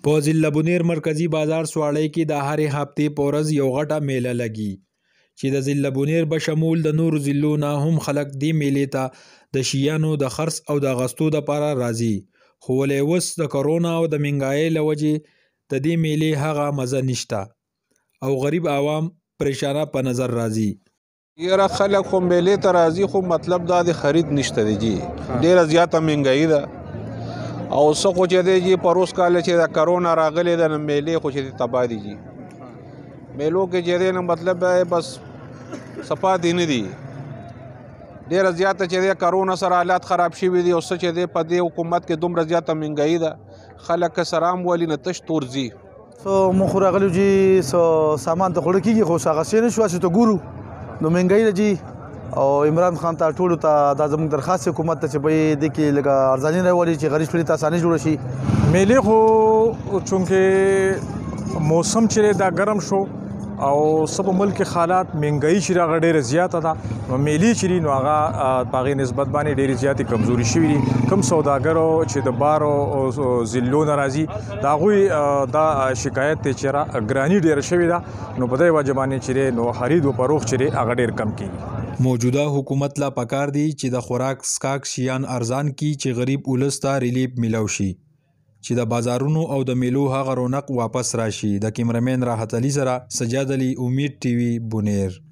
په ضلع بونیر مرکزی بازار سواړی کې د هرې هفتې په ورځ یو غټه میله لګي چې د ضلع بونیر بشمول د نورو ضلعو نه هم خلک دې میلې ته د شیانو د خرڅ او د اغوستو دپاره راځي، خو ولې اوس د کرونا او د مهنګایۍ له وجې د دې میلې هغه مزه نشته او غریب عوام پریشانه په نظر راځي. یاره خلک خو میلې ته راځي خو مطلب دا د خرید نشته دی جی، ډېره زیاته مهنګایي ده او څه خو چې دی جی پروس کال چې د کرونا راغلی ده نو میلې خو چې تباه دي جی. میلو کې چې دی نو مطلب بس صفا دي نه دي، ډېره زیاته چې دی کرونا سره حالات خراب شوي دي او څه چې دی په دې حکومت کې دومره زیاته مهنګایي ده خلک که سرام ولي نه تش تور ځي. موږ خو راغلو جي سامان ته خوړه کېږي خو هغه څه نه شو چې ته ګورو نو مهنګایي ده جي او عمران خان ته ټولو ته دا زموږ درخواست حکومت ته چې به یې دې کې لږه ارزاني راولي چې غریب شپېلې ته اساني جوړه شي. میلې خو چونکې موسم چې دا ګرم شو او سب ملک حالات مهنګایي چې راغله ډېره زیاته ده نو میلې چې دي نو هغه په هغې نسبت باندې ډېرې زیاتې کمزوري شوي دي. کوم سوداګرو چې د بارو ضلعو نه راځي د هغوی دا شکایت دی چې ګراني ډېره شوې ده نو په دې وجه باندې چې دی نو خرید و فروخت چې دی هغه ډېر کم کېږي. موجوده حکومت لا پکار دی چې د خوراک سکاک شیان ارزان کی چې غریب ولس ته ریلیف میلاو شي چې د بازارونو او د میلو هغه رونق واپس راشي. د کیمرمین راحت علي سره سجاد علي، امید ټي وي، بونیر.